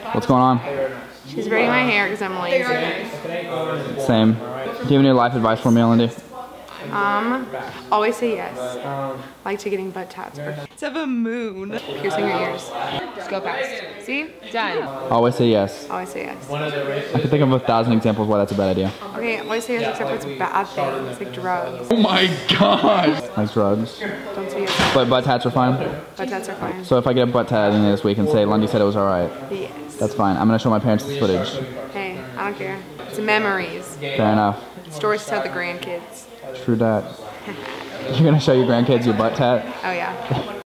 What's going on? She's braiding my hair because I'm lazy. Same. Do you have any life advice for me, Lundy? Always say yes. Like to getting butt tats. Let's have a moon. Piercing your ears. Just go fast. See? Done. Always say yes. Always say yes. I can think of 1,000 examples why that's a bad idea. Okay, always say yes except for it's bad things, like drugs. Oh my gosh! Like drugs. Don't say yes. But butt tats are fine? Butt tats are fine. So if I get a butt tat at the end of this week and say Lundy said it was alright? Yes. That's fine. I'm gonna show my parents this footage. Hey, I don't care. It's memories. Fair enough. Stories to tell the grandkids. True that. You're gonna show your grandkids your butt tat? Oh yeah.